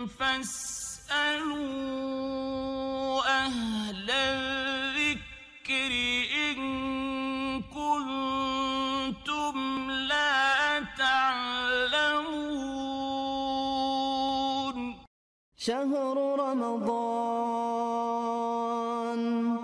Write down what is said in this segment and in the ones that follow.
فاسألوا أهل الذكر إن كنتم لا تعلمون شهر رمضان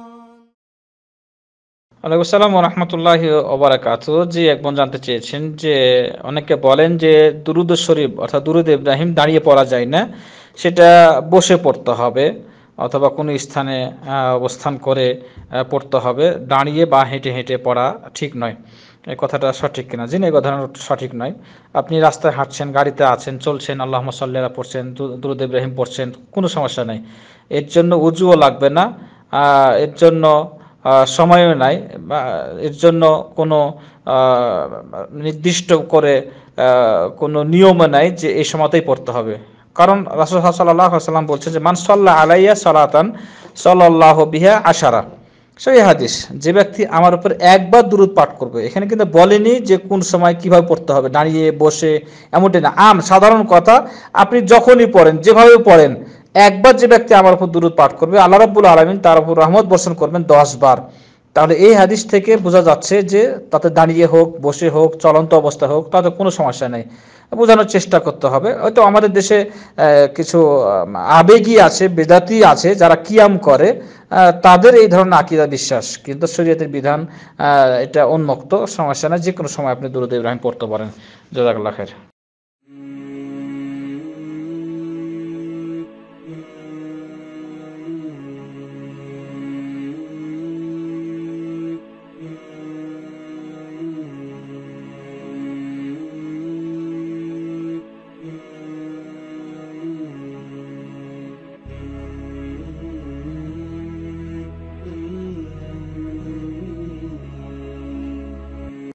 ওয়ালাইকুম আসসালাম ওয়া রাহমাতুল্লাহি ওয়া বারাকাতুহু। জি, একজন জানতে চেয়েছেন যে অনেকে বলেন যে দুরূদ শরীফ অর্থাৎ দুরূদ ইব্রাহিম দাঁড়িয়ে পড়া যায় না, সেটা বসে পড়তে হবে অথবা কোনো স্থানে অবস্থান করে পড়তে হবে, দাঁড়িয়ে বা হেঁটে হেঁটে পড়া ঠিক নয়। এই কথাটা সঠিক কিনা? জি না, এই কথাটা সঠিক নয়। আপনি রাস্তায় হাঁটছেন, গাড়িতে আছেন, চলছেন, আল্লাহুম্মা সাল্লি আলা পড়ছেন, দুরূদ ইব্রাহিম পড়ছেন, কোনো সমস্যা নাই। এর জন্য উযুও লাগবে না, এর জন্য সময়ও নাই, বা এর জন্য কোনো নির্দিষ্ট করে কোনো নিয়মও নাই যে এই সময়তেই পড়তে হবে। কারণ রাসূল সাল্লাল্লাহু আলাইহি ওয়াসাল্লাম বলছেন যে মান সাল্লা আলাইয়া সালাতান সাল্লাল্লাহু বিহা আশারা। সেই হাদিস, যে ব্যক্তি আমার উপর একবার দুরূদ পাঠ করবে, এখানে কিন্তু বলেনি যে কোন সময় কিভাবে পড়তে হবে, দাঁড়িয়ে বসে, এমনটি না। সাধারণ কথা, আপনি যখনই পড়েন, যেভাবে পড়েন, একবার যে ব্যক্তি আমার উপর দুরূদ পাঠ করবে, আল্লাহ রাব্বুল আলামিন তার উপর রহমত বর্ষণ করবেন 10 বার। তাহলে এই হাদিস থেকে বোঝা যাচ্ছে যে তাতে দাঁড়িয়ে হোক, বসে হোক, চলন্ত অবস্থা হোক, তাতে কোনো সমস্যা নেই। বোঝানোর চেষ্টা করতে হবে। হয়তো আমাদের দেশে কিছু আবেগী আছে, বেদাতি আছে, যারা কিয়াম করে, তাদের এই ধরনের আকীদা বিশ্বাস, কিন্তু শরীয়তের বিধান এটা উন্মুক্ত, সমস্যা না, যে কোনো সময় আপনি দুরূদ ইব্রাহিম পড়তে পারেন। জাযাকাল্লাহ খাইর।